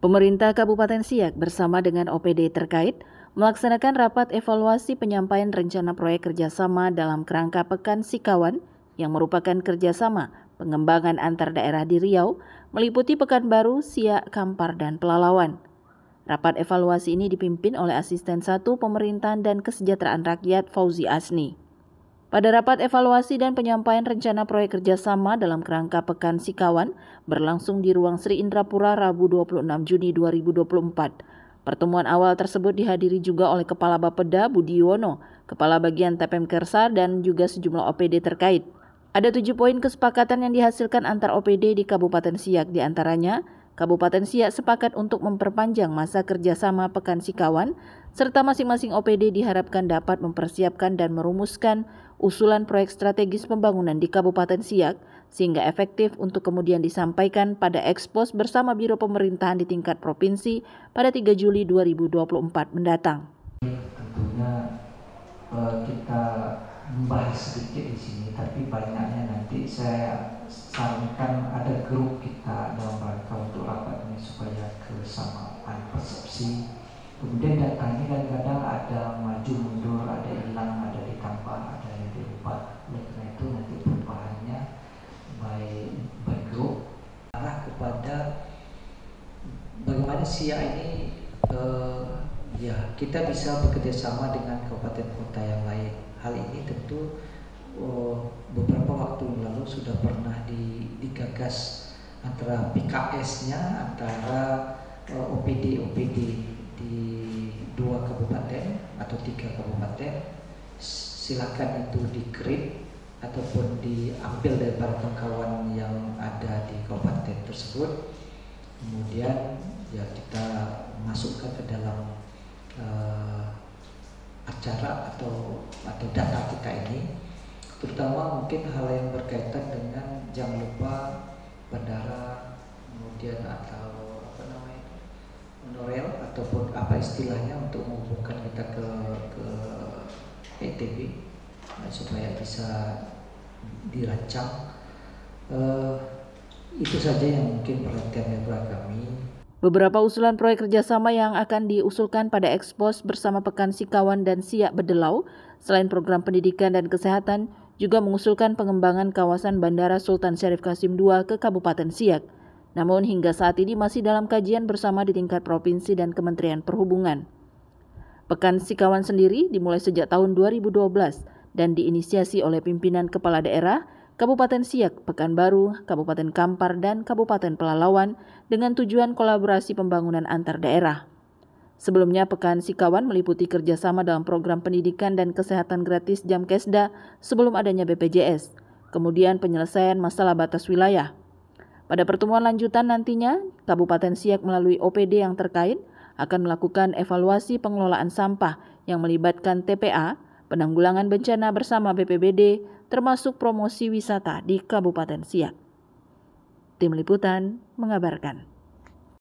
Pemerintah Kabupaten Siak bersama dengan OPD terkait melaksanakan rapat evaluasi penyampaian rencana proyek kerjasama dalam kerangka Pekan Sikawan yang merupakan kerjasama pengembangan antar daerah di Riau meliputi Pekanbaru, Siak, Kampar, dan Pelalawan. Rapat evaluasi ini dipimpin oleh Asisten 1 Pemerintahan dan Kesejahteraan Rakyat Fauzi Asni. Pada rapat evaluasi dan penyampaian rencana proyek kerjasama dalam kerangka Pekan Sikawan berlangsung di Ruang Sri Indrapura Rabu 26 Juni 2024. Pertemuan awal tersebut dihadiri juga oleh Kepala Bapeda Budi Yuwono, Kepala Bagian TPM Kersa, dan juga sejumlah OPD terkait. Ada 7 poin kesepakatan yang dihasilkan antar OPD di Kabupaten Siak, diantaranya Kabupaten Siak sepakat untuk memperpanjang masa kerjasama Pekan Sikawan, serta masing-masing OPD diharapkan dapat mempersiapkan dan merumuskan usulan proyek strategis pembangunan di Kabupaten Siak, sehingga efektif untuk kemudian disampaikan pada ekspos bersama Biro Pemerintahan di tingkat provinsi pada 3 Juli 2024 mendatang. Tentunya kita membahas sedikit di sini, tapi banyaknya nanti saya sarankan ada grup kita dalam rangka untuk rapat ini supaya kesamaan persepsi. Kemudian data ini kadang-kadang ada maju mundur, ada hilang, ada ditambah, ada yang dirubah. Oleh karena itu nanti perubahannya by grup arah kepada bagaimana Siak ini kita bisa bekerjasama dengan kabupaten kota yang lain. Hal ini tentu beberapa waktu lalu sudah pernah digagas antara PKS-nya, antara OPD di 2 kabupaten atau 3 kabupaten. Silakan itu di-create ataupun diambil daripada kawan-kawan yang ada di kabupaten tersebut. Kemudian kita masukkan ke dalam acara atau data kita ini, terutama mungkin hal yang berkaitan dengan jangan lupa bandara, kemudian atau monorail ataupun apa istilahnya untuk menghubungkan kita ke ETB supaya bisa dirancang. Itu saja yang mungkin perhatian dari kami. Beberapa usulan proyek kerjasama yang akan diusulkan pada ekspos bersama Pekan Sikawan dan Siak Bedelau, selain program pendidikan dan kesehatan, juga mengusulkan pengembangan kawasan Bandara Sultan Syarif Qasim II ke Kabupaten Siak. Namun hingga saat ini masih dalam kajian bersama di tingkat provinsi dan Kementerian Perhubungan. Pekan Sikawan sendiri dimulai sejak tahun 2012 dan diinisiasi oleh pimpinan kepala daerah Kabupaten Siak, Pekanbaru, Kabupaten Kampar, dan Kabupaten Pelalawan dengan tujuan kolaborasi pembangunan antar daerah. Sebelumnya, Pekan Sikawan meliputi kerjasama dalam program pendidikan dan kesehatan gratis Jamkesda sebelum adanya BPJS, kemudian penyelesaian masalah batas wilayah. Pada pertemuan lanjutan nantinya, Kabupaten Siak melalui OPD yang terkait akan melakukan evaluasi pengelolaan sampah yang melibatkan TPA, penanggulangan bencana bersama BPBD, termasuk promosi wisata di Kabupaten Siak. Tim Liputan mengabarkan.